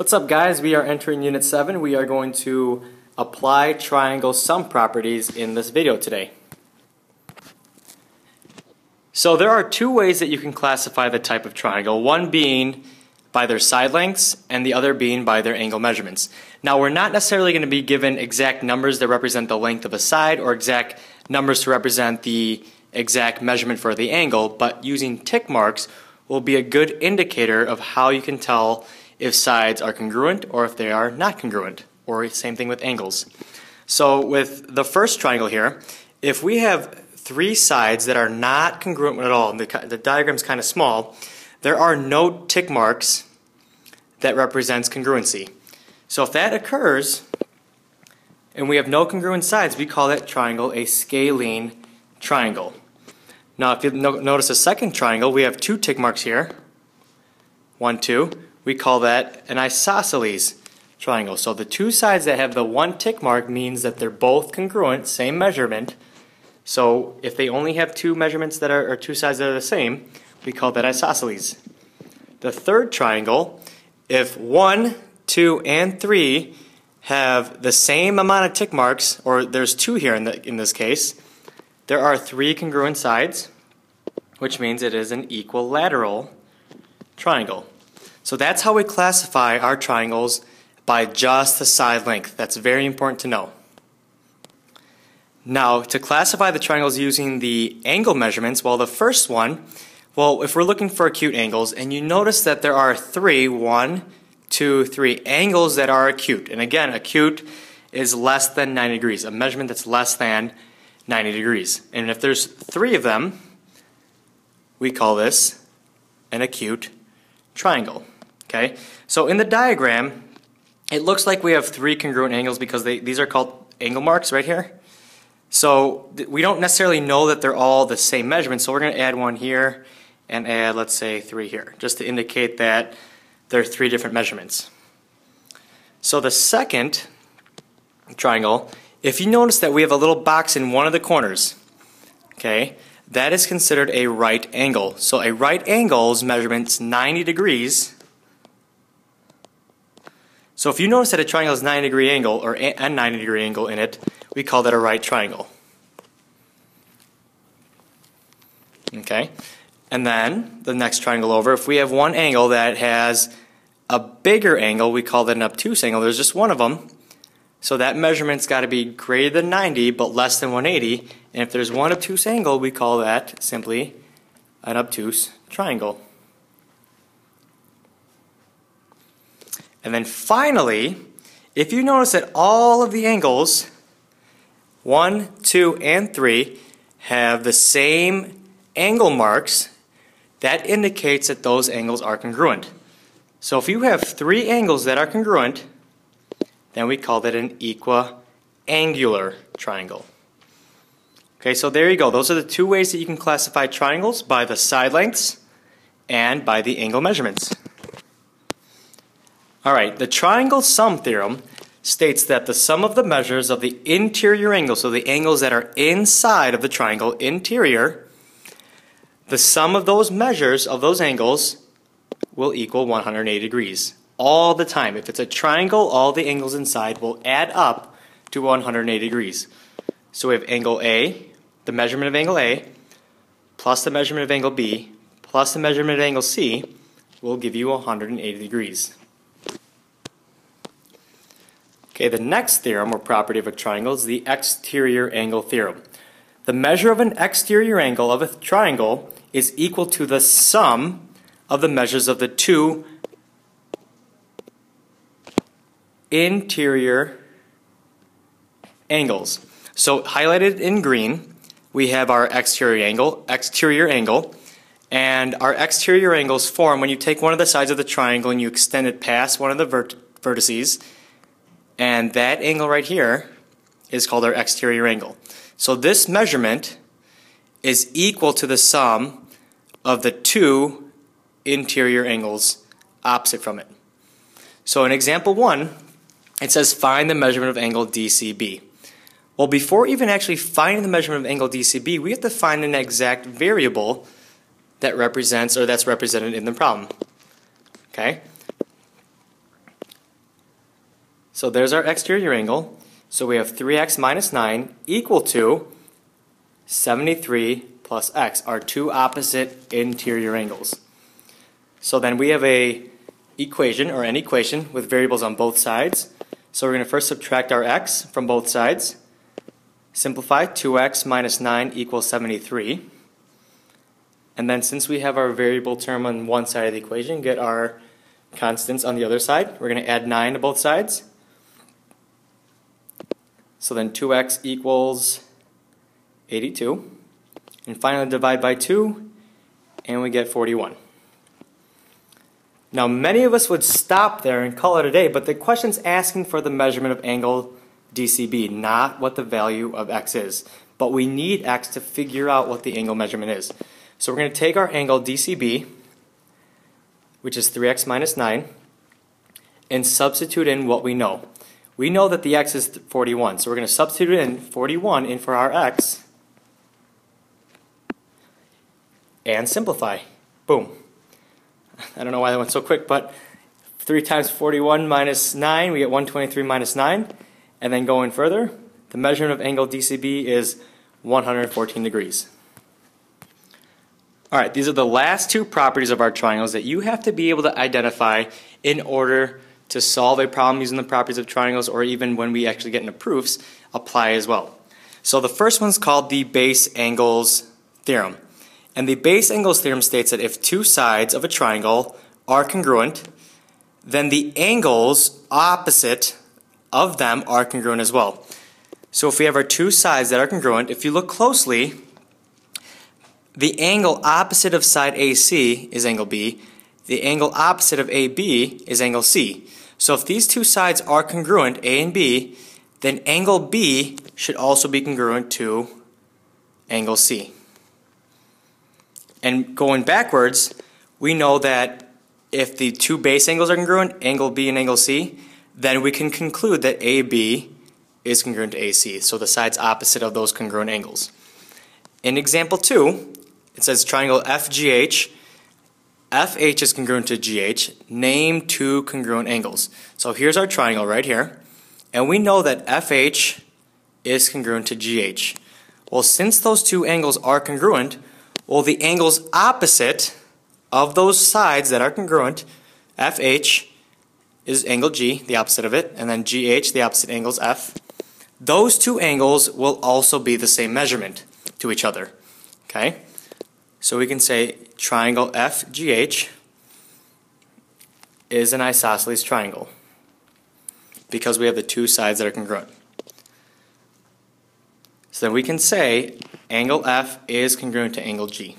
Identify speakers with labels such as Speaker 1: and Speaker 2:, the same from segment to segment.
Speaker 1: What's up, guys? We are entering Unit 7. We are going to apply triangle sum properties in this video today. So there are two ways that you can classify the type of triangle, one being by their side lengths and the other being by their angle measurements. Now, we're not necessarily going to be given exact numbers that represent the length of a side or exact numbers to represent the exact measurement for the angle, but using tick marks will be a good indicator of how you can tell if sides are congruent or if they are not congruent, or same thing with angles. So with the first triangle here, if we have three sides that are not congruent at all, and the diagram's kind of small, there are no tick marks that represents congruency. So if that occurs and we have no congruent sides, we call that triangle a scalene triangle. Now if you notice a second triangle, we have two tick marks here. 1, 2. We call that an isosceles triangle. So the two sides that have the one tick mark means that they're both congruent, same measurement. So if they only have two measurements that are, or two sides that are the same, we call that isosceles. The third triangle, if 1, 2, and 3 have the same amount of tick marks, or there's two here in this case, there are three congruent sides, which means it is an equilateral triangle. So that's how we classify our triangles, by just the side length. That's very important to know. Now, to classify the triangles using the angle measurements, well, the first one, if we're looking for acute angles, and you notice that there are 1, 2, 3 angles that are acute. And again, acute is less than 90 degrees, a measurement that's less than 90 degrees. And if there's 3 of them, we call this an acute triangle. Okay? So in the diagram, it looks like we have 3 congruent angles because these are called angle marks right here. So we don't necessarily know that they're all the same measurement, so we're going to add 1 here and add, let's say, 3 here, just to indicate that there are 3 different measurements. So the second triangle, if you notice that we have a little box in one of the corners, okay, that is considered a right angle. So a right angle's measurement's 90 degrees. So if you notice that a triangle has a 90-degree angle, or a 90-degree angle in it, we call that a right triangle. Okay? And then, the next triangle over, if we have one angle that has a bigger angle, we call that an obtuse angle. There's just one of them. So that measurement's got to be greater than 90, but less than 180. And if there's one obtuse angle, we call that simply an obtuse triangle. And then finally, if you notice that all of the angles, 1, 2, and 3, have the same angle marks, that indicates that those angles are congruent. So if you have 3 angles that are congruent, then we call that an equiangular triangle. Okay, so there you go. Those are the 2 ways that you can classify triangles, by the side lengths and by the angle measurements. Alright, the triangle sum theorem states that the sum of the measures of the interior angles, so the angles that are inside of the triangle, interior, the sum of those measures of those angles will equal 180 degrees. All the time. If it's a triangle, all the angles inside will add up to 180 degrees. So we have angle A, the measurement of angle A, plus the measurement of angle B, plus the measurement of angle C, will give you 180 degrees. Okay, the next theorem or property of a triangle is the exterior angle theorem. The measure of an exterior angle of a triangle is equal to the sum of the measures of the 2 interior angles. So highlighted in green, we have our exterior angle, and our exterior angles form when you take one of the sides of the triangle and you extend it past one of the vertices. And that angle right here is called our exterior angle. So this measurement is equal to the sum of the 2 interior angles opposite from it. So in example 1, it says find the measurement of angle DCB. Well, before even actually finding the measurement of angle DCB, we have to find an exact variable that represents, or that's represented in the problem. Okay? So there's our exterior angle. So we have 3x minus 9 equal to 73 plus x, our two opposite interior angles. So then we have an equation with variables on both sides. So we're going to first subtract our x from both sides. Simplify, 2x minus 9 equals 73. And then since we have our variable term on one side of the equation, get our constants on the other side. We're going to add 9 to both sides. So then 2x equals 82. And finally divide by 2, and we get 41. Now many of us would stop there and call it a day, but the question's asking for the measurement of angle DCB, not what the value of x is. But we need x to figure out what the angle measurement is. So we're going to take our angle DCB, which is 3x minus 9, and substitute in what we know. We know that the x is 41, so we're going to substitute in 41 in for our x, and simplify. Boom. I don't know why that went so quick, but 3 times 41 minus 9, we get 123 minus 9. And then going further, the measurement of angle DCB is 114 degrees. Alright, these are the last two properties of our triangles that you have to be able to identify in order to solve a problem using the properties of triangles, or even when we actually get into proofs, apply as well. So the first one's called the base angles theorem. And the base angles theorem states that if two sides of a triangle are congruent, then the angles opposite of them are congruent as well. So if we have our two sides that are congruent, if you look closely, the angle opposite of side AC is angle B. The angle opposite of AB is angle C. So if these two sides are congruent, A and B, then angle B should also be congruent to angle C. And going backwards, we know that if the two base angles are congruent, angle B and angle C, then we can conclude that AB is congruent to AC, so the sides opposite of those congruent angles. In example 2, it says triangle FGH. FH is congruent to GH. Name two congruent angles. So here's our triangle right here, and we know that FH is congruent to GH. Well, since those two angles are congruent, well, the angles opposite of those sides that are congruent, FH is angle G, the opposite of it, and then GH, the opposite angle is F. Those two angles will also be the same measurement to each other. Okay? So we can say triangle FGH is an isosceles triangle because we have the two sides that are congruent. So then we can say angle F is congruent to angle G.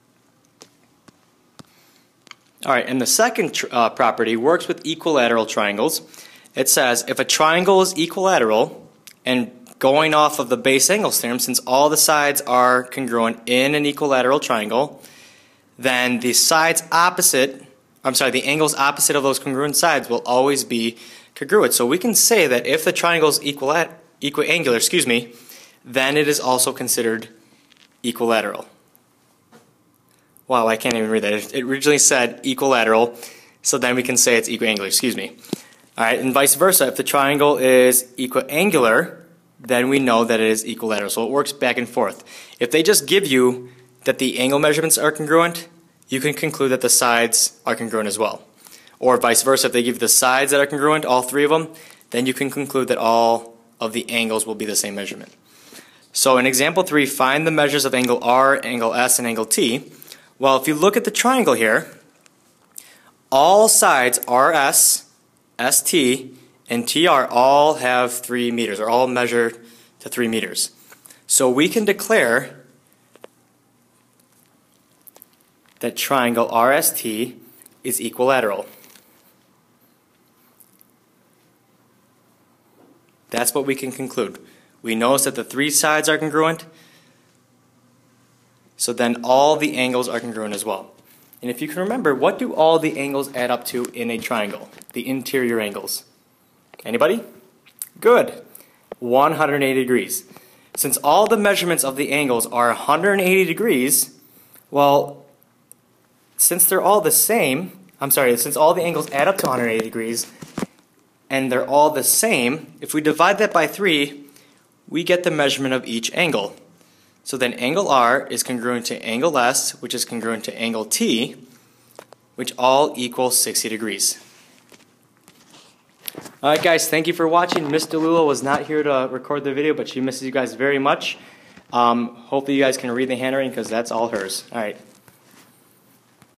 Speaker 1: Alright, and the second property works with equilateral triangles. It says if a triangle is equilateral, and going off of the base angles theorem, since all the sides are congruent in an equilateral triangle, then the angles opposite of those congruent sides will always be congruent. So we can say that if the triangle is equiangular, then it is also considered equilateral. Wow, I can't even read that. It originally said equilateral, so then we can say it's equiangular, Alright, and vice versa. If the triangle is equiangular, then we know that it is equilateral. So it works back and forth. If they just give you that the angle measurements are congruent, you can conclude that the sides are congruent as well. Or vice versa, if they give you the sides that are congruent, all three of them, then you can conclude that all of the angles will be the same measurement. So in example 3, find the measures of angle R, angle S, and angle T. Well, if you look at the triangle here, all sides RS, ST, and TR all have 3 meters, or all measure to 3 meters. So we can declare that triangle RST is equilateral. That's what we can conclude. We notice that the 3 sides are congruent, so then all the angles are congruent as well. And if you can remember, what do all the angles add up to in a triangle? The interior angles. Anybody? Good. 180 degrees. Since all the measurements of the angles are 180 degrees, well, since they're all the same, since all the angles add up to 180 degrees, and they're all the same, if we divide that by 3, we get the measurement of each angle. So then angle R is congruent to angle S, which is congruent to angle T, which all equal 60 degrees. Alright guys, thank you for watching. Miss DeLulo was not here to record the video, but she misses you guys very much. Hopefully you guys can read the handwriting because that's all hers. Alright.